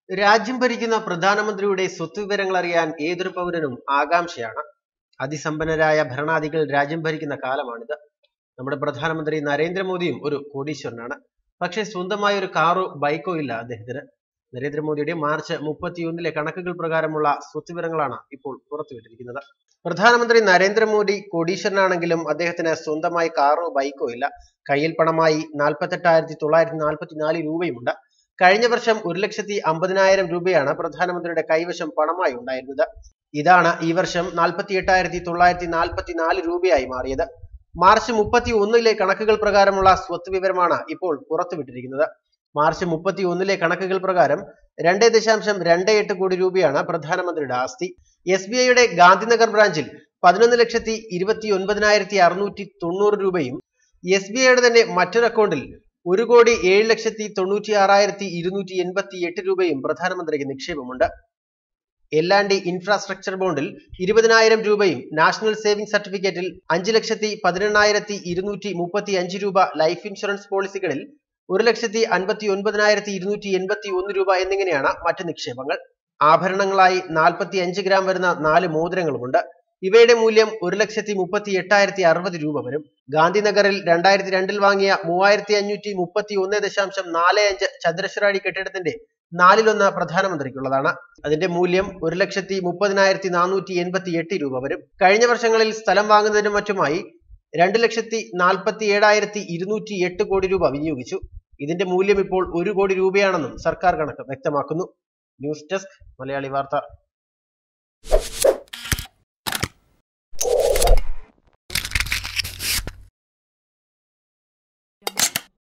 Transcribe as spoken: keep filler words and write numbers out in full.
രാജ്യം ഭരിക്കുന്ന പ്രധാനമന്ത്രിയുടെ സ്വത്ത് വിവരങ്ങൾ അറിയാൻ ഏതൊരു പൗരനും ആകാംക്ഷയാണ്. അതിസമ്പന്നരായ ഭരണാധികൾ രാജ്യം ഭരിക്കുന്ന കാലമാണിത്. നമ്മുടെ പ്രധാനമന്ത്രി നരേന്ദ്രമോദിയും ഒരു കോടീശ്വരനാണ്. പക്ഷേ സ്വന്തമായ ഒരു കാറോ ബൈക്കോ ഇല്ല അദ്ദേഹത്തിന്. നരേന്ദ്രമോദിയുടെ മാർച്ച് മുപ്പത്തിയൊന്നിലെ കണക്കുകൾ പ്രകാരമുള്ള സ്വത്ത് വിവരങ്ങളാണ് ഇപ്പോൾ പുറത്തുവിട്ടിരിക്കുന്നത്. പ്രധാനമന്ത്രി നരേന്ദ്രമോദി കോടീശ്വരനാണെങ്കിലും അദ്ദേഹത്തിന് സ്വന്തമായി കാറോ ബൈക്കോ ഇല്ല. കയ്യിൽ പണമായി നാൽപ്പത്തെട്ടായിരത്തി തൊള്ളായിരത്തി നാൽപ്പത്തി നാല് രൂപയുമുണ്ട്. കഴിഞ്ഞ വർഷം ഒരു ലക്ഷത്തി അമ്പതിനായിരം രൂപയാണ് പ്രധാനമന്ത്രിയുടെ കൈവശം പണമായി ഉണ്ടായിരുന്നത്. ഇതാണ് ഈ വർഷം നാൽപ്പത്തി എട്ടായിരത്തി തൊള്ളായിരത്തി നാൽപ്പത്തി നാല് രൂപയായി മാറിയത്. മാർച്ച് മുപ്പത്തി ഒന്നിലെ കണക്കുകൾ പ്രകാരമുള്ള സ്വത്ത് വിവരമാണ് ഇപ്പോൾ പുറത്തുവിട്ടിരിക്കുന്നത്. മാർച്ച് മുപ്പത്തി ഒന്നിലെ കണക്കുകൾ പ്രകാരം രണ്ട് ദശാംശം രണ്ട് എട്ട് കോടി രൂപയാണ് പ്രധാനമന്ത്രിയുടെ ആസ്തി. എസ് ബി ഐയുടെ ഗാന്ധിനഗർ ബ്രാഞ്ചിൽ പതിനൊന്ന് ലക്ഷത്തി ഇരുപത്തി ഒൻപതിനായിരത്തി അറുന്നൂറ്റി തൊണ്ണൂറ് രൂപയും എസ് ബി ഐയുടെ തന്നെ മറ്റൊരു അക്കൗണ്ടിൽ ഒരു കോടി ഏഴ് ലക്ഷത്തി തൊണ്ണൂറ്റി ആറായിരത്തി ഇരുന്നൂറ്റി എൺപത്തി എട്ട് രൂപയും പ്രധാനമന്ത്രിക്ക് നിക്ഷേപമുണ്ട്. എൽ ആൻഡ് ഡി ഇൻഫ്രാസ്ട്രക്ചർ ബോണ്ടിൽ ഇരുപതിനായിരം രൂപയും നാഷണൽ സേവിംഗ് സർട്ടിഫിക്കറ്റിൽ അഞ്ച് ലക്ഷത്തി പതിനെണ്ണായിരത്തി ഇരുന്നൂറ്റി മുപ്പത്തി അഞ്ച് രൂപ, ലൈഫ് ഇൻഷുറൻസ് പോളിസികളിൽ ഒരു ലക്ഷത്തി അൻപത്തി ഒൻപതിനായിരത്തി ഇരുന്നൂറ്റി എൺപത്തി ഒന്ന് രൂപ എന്നിങ്ങനെയാണ് മറ്റ് നിക്ഷേപങ്ങൾ. ആഭരണങ്ങളായി നാൽപ്പത്തി അഞ്ച് ഗ്രാം വരുന്ന നാല് മോതിരങ്ങളുമുണ്ട്. ഇവയുടെ മൂല്യം ഒരു ലക്ഷത്തി മുപ്പത്തി എട്ടായിരത്തി അറുപത് രൂപ വരും. ഗാന്ധിനഗറിൽ രണ്ടായിരത്തി രണ്ടിൽ വാങ്ങിയ മൂവായിരത്തി അഞ്ഞൂറ്റി മുപ്പത്തി ഒന്ന് ദശാംശം നാല് അഞ്ച് ചതുരശ്ര അടി കെട്ടിടത്തിന്റെ നാലിലൊന്ന് പ്രധാനമന്ത്രിക്കുള്ളതാണ്. അതിന്റെ മൂല്യം ഒരു ലക്ഷത്തി മുപ്പതിനായിരത്തി നാനൂറ്റി എൺപത്തി എട്ട് രൂപ വരും. കഴിഞ്ഞ വർഷങ്ങളിൽ സ്ഥലം വാങ്ങുന്നതിനും മറ്റുമായി രണ്ട് ലക്ഷത്തി നാൽപ്പത്തി ഏഴായിരത്തി ഇരുന്നൂറ്റി എട്ട് കോടി രൂപ വിനിയോഗിച്ചു. ഇതിന്റെ മൂല്യം ഇപ്പോൾ ഒരു കോടി രൂപയാണെന്നും സർക്കാർ കണക്ക് വ്യക്തമാക്കുന്നു. ന്യൂസ് ഡെസ്ക് മലയാളി വാർത്ത.